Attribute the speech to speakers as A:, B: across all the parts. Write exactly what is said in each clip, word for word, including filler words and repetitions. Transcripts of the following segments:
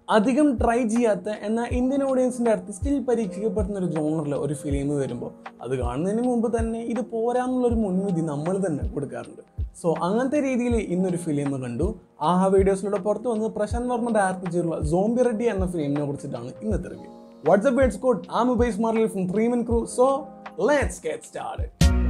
A: അധികം ട്രൈ ചെയ്യാത്ത എന്നാൽ ഇന്ത്യൻ ഓഡിയൻസിൻ്റെ അടുത്ത് സ്റ്റിൽ പരീക്ഷിക്കപ്പെടുന്ന ഒരു ജോണറിൽ ഒരു ഫിലിം വരുമ്പോൾ അത് കാണുന്നതിന് മുമ്പ് തന്നെ ഇത് പോരാന്നുള്ളൊരു മുൻവിധി നമ്മൾ തന്നെ കൊടുക്കാറുണ്ട്. സോ അങ്ങനത്തെ രീതിയിൽ ഇന്നൊരു ഫിലിം കണ്ടു. ആഹാ വീഡിയോസിലൂടെ പുറത്ത് വന്ന് പ്രശാന്ത് വർമ്മ ഡയറക്ട് ചെയ്തിട്ടുള്ള സോംബി റെഡ്ഡി എന്ന ഫിലിമിനെ കുറിച്ചിട്ടാണ് ഇന്നത്തെ review. What's up words code am Ubais Marley from three men crew. So let's get started.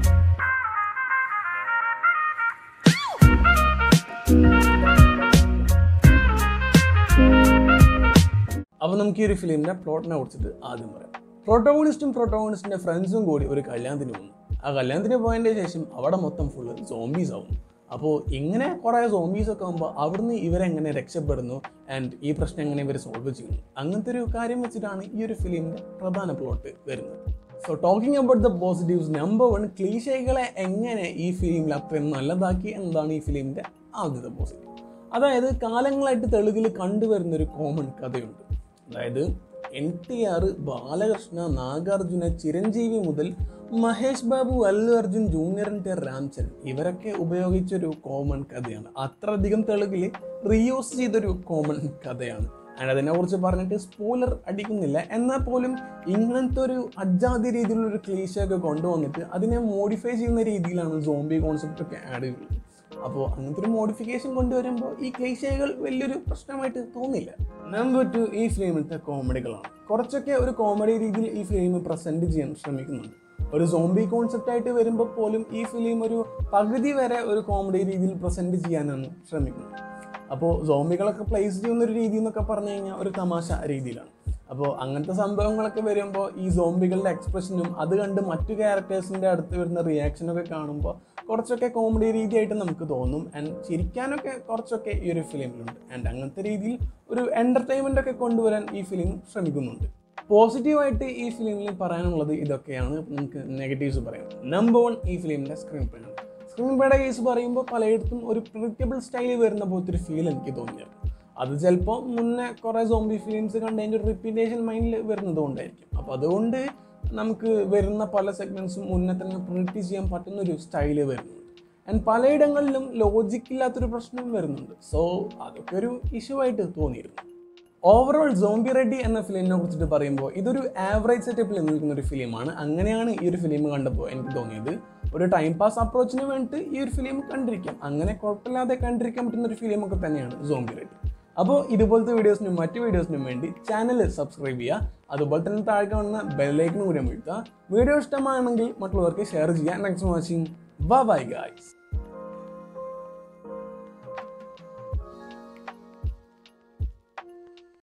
A: അപ്പോൾ നമുക്ക് ഈ ഒരു ഫിലിമിൻ്റെ പ്ലോട്ടിനെ കുറിച്ചിട്ട് ആദ്യം പറയാം. പ്രൊട്ടോഗണിസ്റ്റും പ്രൊട്ടോഗണിസ്റ്റിൻ്റെ ഫ്രണ്ട്സും കൂടി ഒരു കല്യാണത്തിന് വന്നു. ആ കല്യാണത്തിന് പോയതിൻ്റെ ശേഷം അവിടെ മൊത്തം ഫുള്ള് സോംബീസ് ആവുന്നു. അപ്പോൾ ഇങ്ങനെ കുറേ സോംബീസ് ഒക്കെ ആകുമ്പോൾ അവിടുന്ന് ഇവരെങ്ങനെ രക്ഷപ്പെടുന്നു ആൻഡ് ഈ പ്രശ്നം എങ്ങനെ ഇവർ സോൾവ് ചെയ്യുന്നു, അങ്ങനത്തെ ഒരു കാര്യം വെച്ചിട്ടാണ് ഈ ഒരു ഫിലിമിൻ്റെ പ്രധാന പ്ലോട്ട് വരുന്നത്. So talking about the positives, number one, ക്ലീശകളെ എങ്ങനെ ഈ ഫിലിമിൽ അത്രയും നല്ലതാക്കി എന്നതാണ് ഈ ഫിലിമിൻ്റെ ആദ്യത്തെ പോസിറ്റീവ്. അതായത് കാലങ്ങളായിട്ട് തെലുങ്കിൽ കണ്ടുവരുന്നൊരു കോമൺ കഥയുണ്ട്. അതായത് N T R, Balakrishna, Nagarjuna, Chiranjeevi മുതൽ Mahesh Babu, Allu Arjun, junior N T R, Ramcharan ഇവരൊക്കെ ഉപയോഗിച്ചൊരു കോമൺ കഥയാണ്. അത്രയധികം തെലുങ്കിൽ റീയൂസ് ചെയ്തൊരു കോമൺ കഥയാണ്. ആൻഡ് അതിനെക്കുറിച്ച് പറഞ്ഞിട്ട് സ്പോയിലർ അടിക്കുന്നില്ല. എന്നാൽ പോലും ഇങ്ങനത്തെ ഒരു അജാതി രീതിയിലുള്ളൊരു ക്ലീശയൊക്കെ കൊണ്ടുവന്നിട്ട് അതിനെ മോഡിഫൈ ചെയ്യുന്ന രീതിയിലാണ് സോംബി കോൺസെപ്റ്റ് ഒക്കെ ആഡ് ചെയ്യുന്നത്. അപ്പോൾ അങ്ങനത്തെ ഒരു മോഡിഫിക്കേഷൻ കൊണ്ടുവരുമ്പോൾ ഈ ക്ലീശകൾ വലിയൊരു പ്രശ്നമായിട്ട് തോന്നില്ല. നമ്പർ ടു, ഈ ഫിലിമിലത്തെ കോമഡികളാണ്. കുറച്ചൊക്കെ ഒരു കോമഡി രീതിയിൽ ഈ ഫിലിം പ്രസൻറ്റ് ചെയ്യാൻ ശ്രമിക്കുന്നുണ്ട്. ഒരു സോംബി കോൺസെപ്റ്റ് ആയിട്ട് വരുമ്പോൾ പോലും ഈ ഫിലിം ഒരു പകുതി വരെ ഒരു കോമഡി രീതിയിൽ പ്രസൻറ്റ് ചെയ്യാനാണ് ശ്രമിക്കുന്നത്. അപ്പോൾ സോംബികളൊക്കെ പ്ലേസ് ചെയ്യുന്ന ഒരു രീതി എന്നൊക്കെ പറഞ്ഞു കഴിഞ്ഞാൽ ഒരു തമാശ രീതിയിലാണ്. അപ്പോൾ അങ്ങനത്തെ സംഭവങ്ങളൊക്കെ വരുമ്പോൾ ഈ സോംബികളുടെ എക്സ്പ്രഷനും അത് കണ്ട് മറ്റു ക്യാരക്ടേഴ്സിൻ്റെ അടുത്ത് വരുന്ന റിയാക്ഷനൊക്കെ കാണുമ്പോൾ കുറച്ചൊക്കെ കോമഡി രീതിയായിട്ട് നമുക്ക് തോന്നും. ആൻഡ് ചിരിക്കാനൊക്കെ കുറച്ചൊക്കെ ഈ ഒരു ഫിലിമിലുണ്ട്. ആൻഡ് അങ്ങനത്തെ രീതിയിൽ ഒരു എൻ്റർടൈൻമെൻ്റ് ഒക്കെ കൊണ്ടുവരാൻ ഈ ഫിലിം ശ്രമിക്കുന്നുണ്ട്. പോസിറ്റീവായിട്ട് ഈ ഫിലിമിൽ പറയാനുള്ളത് ഇതൊക്കെയാണ്. നമുക്ക് നെഗറ്റീവ്സ് പറയാം. നമ്പർ വൺ, ഈ ഫിലിമിൻ്റെ സ്ക്രീൻ പ്ലേ ആണ്. സ്ക്രീൻ പ്ലേയുടെ കേസ് പറയുമ്പോൾ പലയിടത്തും ഒരു പ്രിഡിക്റ്റബിൾ സ്റ്റൈലിൽ വരുന്ന പോലത്തെ ഒരു ഫീൽ എനിക്ക് തോന്നിയത്. അത് ചിലപ്പോൾ മുന്നേ കുറേ സോംബി ഫിലിംസ് കണ്ടതിൻ്റെ ഒരു റിപ്പീറ്റേഷൻ മൈൻഡിൽ വരുന്നത് കൊണ്ടായിരിക്കും. അപ്പോൾ അതുകൊണ്ട് നമുക്ക് വരുന്ന പല സെഗ്മെൻറ്റ്സും മുന്നേ തന്നെ പ്രിഡിക്റ്റ് ചെയ്യാൻ പറ്റുന്നൊരു സ്റ്റൈല് വരുന്നുണ്ട്. ആൻഡ് പലയിടങ്ങളിലും ലോജിക്കില്ലാത്തൊരു പ്രശ്നം വരുന്നുണ്ട്. സോ അതൊക്കെ ഒരു ഇഷ്യൂ ആയിട്ട് തോന്നിയിരുന്നു. ഓവറോൾ സോംബി റെഡ്ഡി എന്ന ഫിലിമിനെ കുറിച്ചിട്ട് പറയുമ്പോൾ ഇതൊരു ആവറേജ് സെറ്റപ്പിൽ നിൽക്കുന്ന ഒരു ഫിലിമാണ്. അങ്ങനെയാണ് ഈ ഒരു ഫിലിം കണ്ടപ്പോൾ എനിക്ക് തോന്നിയത്. ഒരു ടൈം പാസ് അപ്രോച്ചിന് വേണ്ടിയിട്ട് ഈ ഒരു ഫിലിം കണ്ടിരിക്കാം. അങ്ങനെ കുഴപ്പമില്ലാതെ കണ്ടിരിക്കാൻ പറ്റുന്ന ഒരു ഫിലിമൊക്കെ തന്നെയാണ് സോംബി റെഡ്ഡി. അപ്പോൾ ഇതുപോലത്തെ വീഡിയോസിനും മറ്റു വീഡിയോസിനും വേണ്ടി ചാനൽ സബ്സ്ക്രൈബ് ചെയ്യുക. അതുപോലെ തന്നെ താഴെ കാണുന്ന ബെല്ലൈക്കനും കൂടി അമർത്തുക. വീഡിയോ ഇഷ്ടമാണെങ്കിൽ മറ്റുള്ളവർക്ക് ഷെയർ ചെയ്യുക. Next watching. Bye bye guys.